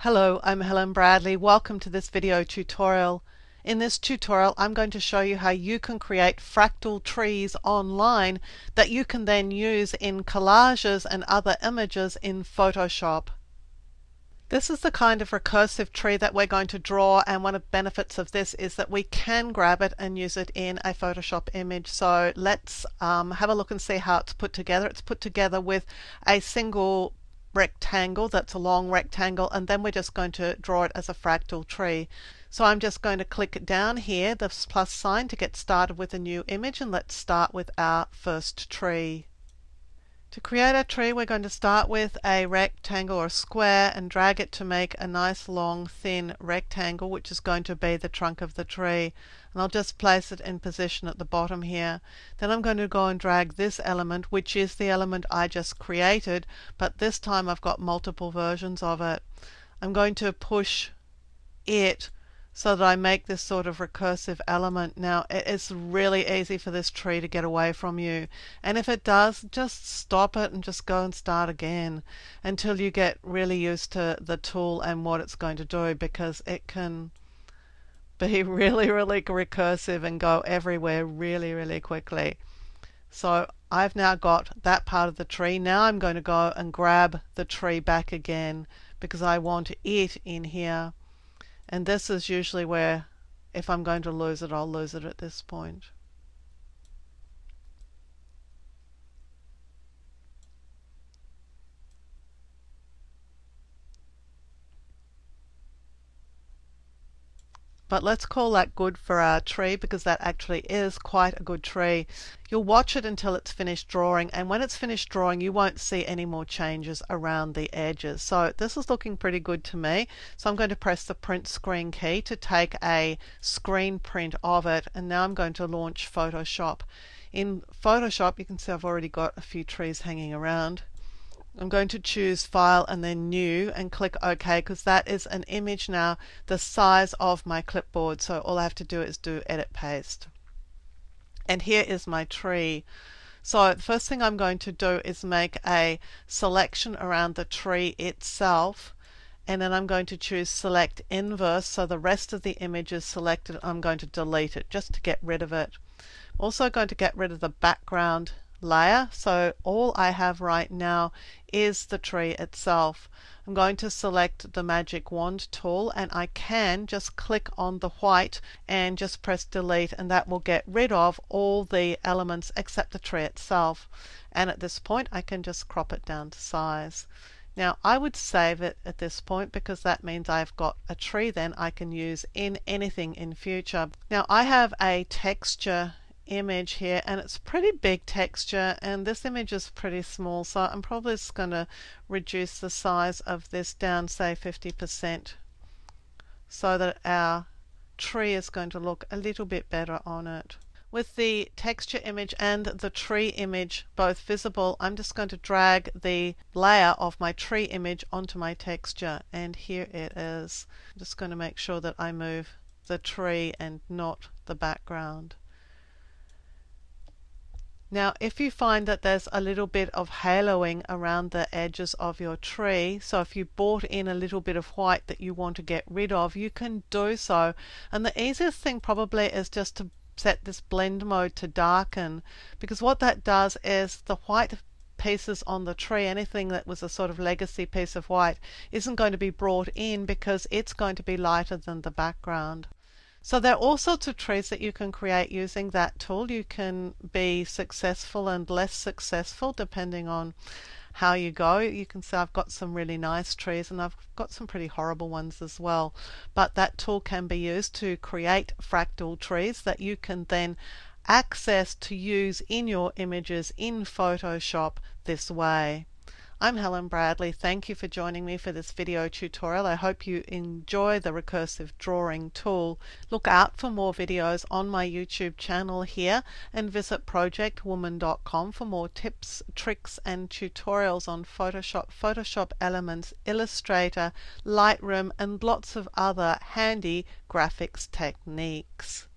Hello, I'm Helen Bradley. Welcome to this video tutorial. In this tutorial, I'm going to show you how you can create fractal trees online that you can then use in collages and other images in Photoshop. This is the kind of recursive tree that we're going to draw, and one of the benefits of this is that we can grab it and use it in a Photoshop image. So let's have a look and see how it's put together. It's put together with a single rectangle, that's a long rectangle, and then we're just going to draw it as a fractal tree. So I'm just going to click down here, this plus sign, to get started with a new image, and let's start with our first tree. To create a tree, we're going to start with a rectangle or a square and drag it to make a nice long thin rectangle, which is going to be the trunk of the tree. And I'll just place it in position at the bottom here. Then I'm going to go and drag this element, which is the element I just created, but this time I've got multiple versions of it. I'm going to push it so that I make this sort of recursive element. Now, it is really easy for this tree to get away from you, and if it does, just stop it and just go and start again until you get really used to the tool and what it's going to do, because it can be really recursive and go everywhere really quickly. So I've now got that part of the tree. Now I'm going to go and grab the tree back again because I want it in here. And this is usually where, if I'm going to lose it, I'll lose it at this point. But let's call that good for our tree, because that actually is quite a good tree. You'll watch it until it's finished drawing, and when it's finished drawing you won't see any more changes around the edges. So this is looking pretty good to me. So I'm going to press the print screen key to take a screen print of it, and now I'm going to launch Photoshop. In Photoshop you can see I've already got a few trees hanging around. I'm going to choose File and then New and click OK, because that is an image now the size of my clipboard. So all I have to do is do Edit Paste. And here is my tree. So the first thing I'm going to do is make a selection around the tree itself, and then I'm going to choose Select Inverse, so the rest of the image is selected. I'm going to delete it just to get rid of it. I'm also going to get rid of the background layer, so all I have right now is the tree itself. I'm going to select the magic wand tool, and I can just click on the white and just press delete, and that will get rid of all the elements except the tree itself. And at this point I can just crop it down to size. Now I would save it at this point, because that means I've got a tree then I can use in anything in future. Now I have a texture image here, and it's pretty big texture, and this image is pretty small, so I'm probably just going to reduce the size of this down, say 50%, so that our tree is going to look a little bit better on it. With the texture image and the tree image both visible, I'm just going to drag the layer of my tree image onto my texture, and here it is. I'm just going to make sure that I move the tree and not the background. Now if you find that there's a little bit of haloing around the edges of your tree, so if you brought in a little bit of white that you want to get rid of, you can do so. And the easiest thing probably is just to set this blend mode to darken, because what that does is the white pieces on the tree, anything that was a sort of legacy piece of white, isn't going to be brought in because it's going to be lighter than the background. So there are all sorts of trees that you can create using that tool. You can be successful and less successful depending on how you go. You can see I've got some really nice trees, and I've got some pretty horrible ones as well. But that tool can be used to create fractal trees that you can then access to use in your images in Photoshop this way. I'm Helen Bradley. Thank you for joining me for this video tutorial. I hope you enjoy the recursive drawing tool. Look out for more videos on my YouTube channel here, and visit projectwoman.com for more tips, tricks and tutorials on Photoshop, Photoshop Elements, Illustrator, Lightroom and lots of other handy graphics techniques.